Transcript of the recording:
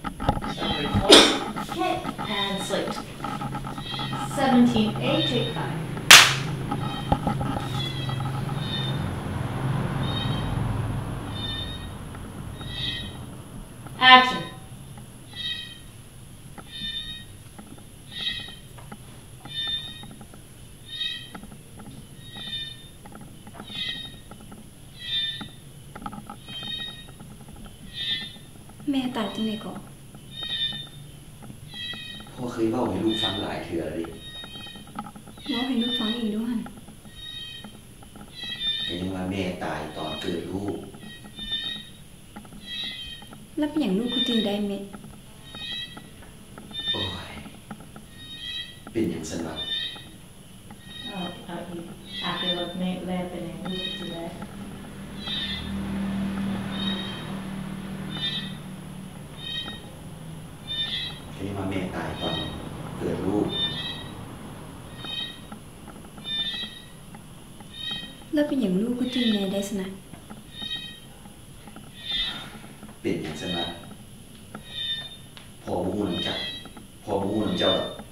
So record. Okay, and slate. 17A, take 5. Action. แม่ตายจังได๋ก็พ่อเคยเว้าให้ลูกฟังหลายเทื่อแล้วดิเว้าให้ลูกฟังอีกดูหั่นก็ยังว่าแม่ตายตอนเกิดลูกแล้วเป็นหยังลูกคือจื้อได้แม่โอ้ยเป็นหยังซั่นวะ After looking at lab and then move to that. ก็ยังว่าแม่ตายตอนเกิดลูกแล้วเป็นหยังลูกคือจื้อแม่ได้ซะนะเป็นหยังซั่นวะพ่อบ่ฮู้นำจักพ่อบ่ฮู้นำเจ้าดอก